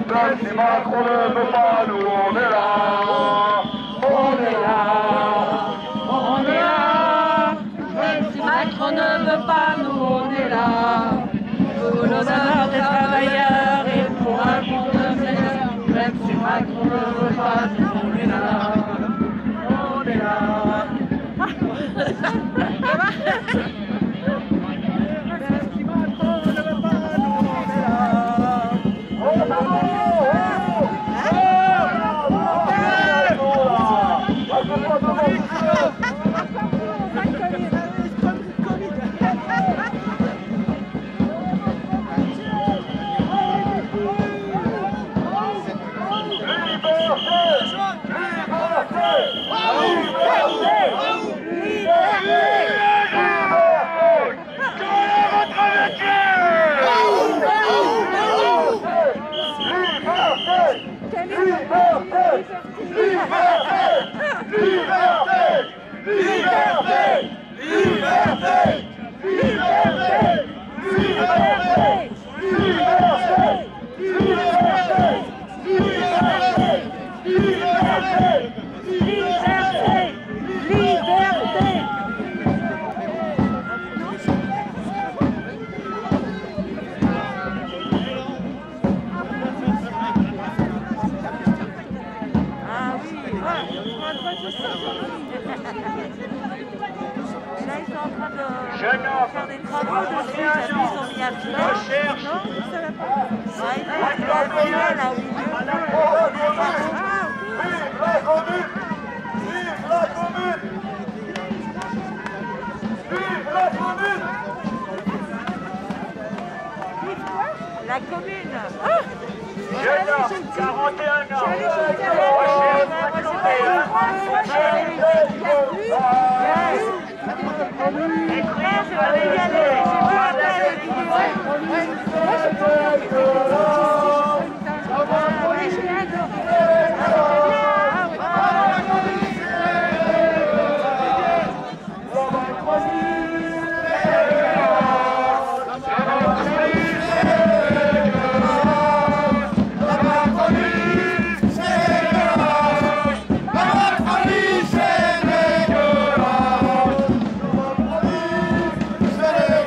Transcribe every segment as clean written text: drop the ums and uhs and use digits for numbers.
Même si Macron ne veut pas, nous on est là. On est là. On est là. Même si Macron ne veut pas, nous on est là. Pour l'honneur des travailleurs et pour un monde meilleur. Même si Macron ne veut pas, nous on est là. On est là. Faire des travaux dessus, ils sont mis à pied. Recherche. Non, ça va pas. Ouais, il est à pied, là, au milieu. Vive la commune! Vive la commune! Vive la commune! Vive quoi? La commune. Jeune homme, 41 ans. Je vais régaler, je vois après les C'est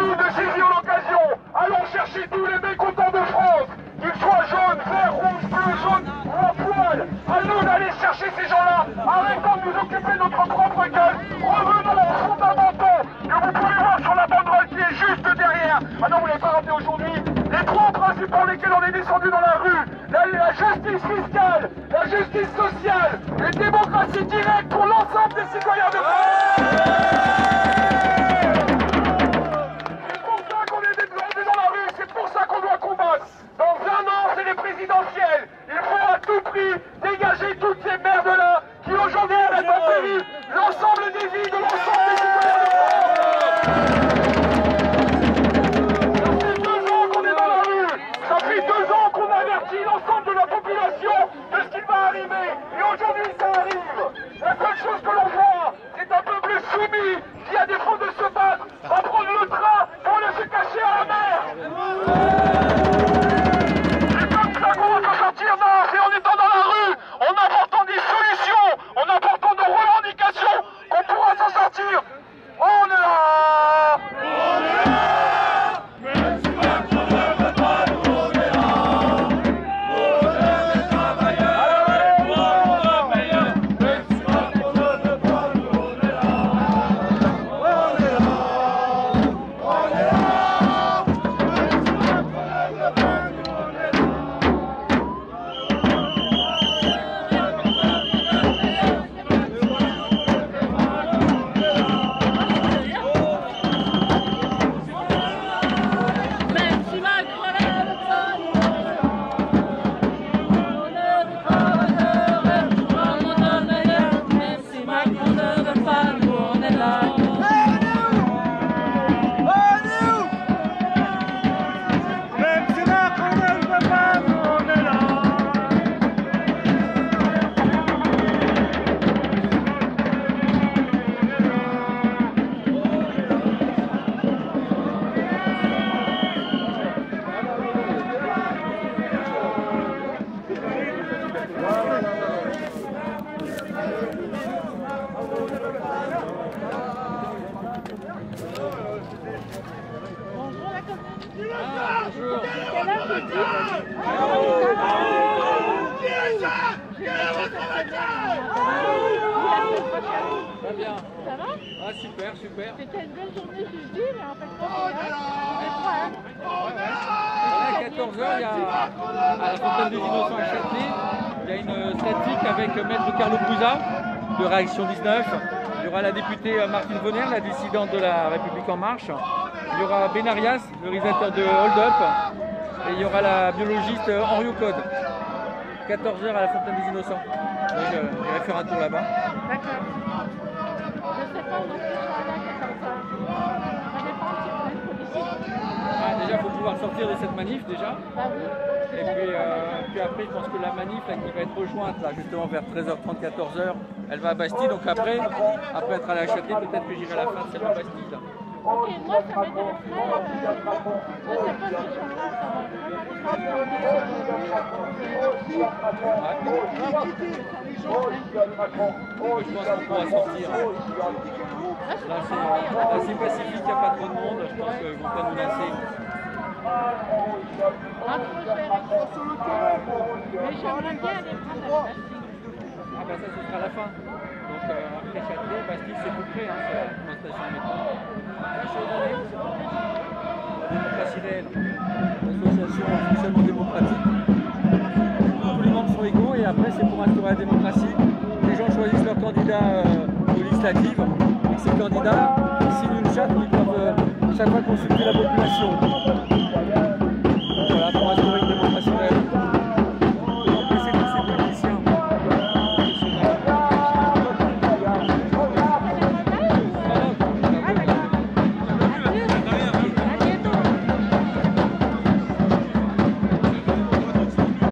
nous de saisir l'occasion. Allons chercher tous les mécontents de France, qu'ils soient jaunes, verts, rouges, bleus, jaunes ou en poil. À nous d'aller chercher ces gens-là. Arrêtons de nous occuper de notre propre gueule. Revenons aux fondamentaux que vous pouvez voir sur la banderole qui est juste derrière. Ah non, vous ne l'avez pas rappelé aujourd'hui. Les trois principes pour lesquels on est descendu dans la rue. La justice fiscale, la justice sociale, une démocratie directe pour l'ensemble des citoyens de France. C'est pour ça qu'on est descendu dans la rue, c'est pour ça qu'on doit combattre. Dans un an, c'est les présidentielles. Il faut à tout prix dégager toutes ces merdes-là qui aujourd'hui mettent en péril l'ensemble des vies de l'ensemble des citoyens de France. Ça fait 2 ans qu'on avertit l'ensemble de la population de ce qui va arriver. Et aujourd'hui, ça arrive. La seule chose que l'on voit, c'est un peuple soumis qui, à défaut de se battre, va prendre le train pour aller se cacher à la mer. C'est comme ça qu'on va s'en sortir. Non, c'est en étant dans la rue, en apportant des solutions, en apportant des revendications qu'on pourra s'en sortir. On est là. On est là. Très bien. Ça va? Ah, super, super. C'était une belle journée, je dis, mais en fait, à 14h, il y a, à la Fontaine des Innocents à Châtelet, il y a une statique avec Maître Carlo Brusa de Réaction 19. Il y aura la députée Martine Vonner, la dissidente de la République En Marche. Il y aura Benarias, le réalisateur de Hold Up. Et il y aura la biologiste Henri Code. 14h à la Fontaine des Innocents. Donc j'irai faire un tour là-bas. D'accord. Je sais pas où je serai à 14h. Ça dépend si vous êtes policier. Ah, déjà, il faut pouvoir sortir de cette manif déjà. Bah oui. Et puis après, je pense que la manif là, qui va être rejointe là, justement vers 13h30, 14h, elle va à Bastille. Donc après être allé à Châtelet, peut-être que j'irai à la fin de celle à Bastille. Là. Ok, moi ça m'intéresserait. Je ne sais pas si je serai là, ça va vraiment je pense qu'on pourra sortir. Là c'est pacifique, il n'y a pas trop de monde, je pense qu'ils ne vont pas nous lasser. Mais j'aimerais bien aller prendre la Bastille. Ah ben ça ce sera à la fin. Donc après Châtelet, Bastille c'est tout près, hein, c'est la station de métro. Démocratie réelle, l'association en fonctionnement démocratique. Tous les membres sont égaux et après c'est pour instaurer la démocratie. Les gens choisissent leur candidat aux législatives et ces candidats signent une charte où ils doivent chaque fois consulter la population.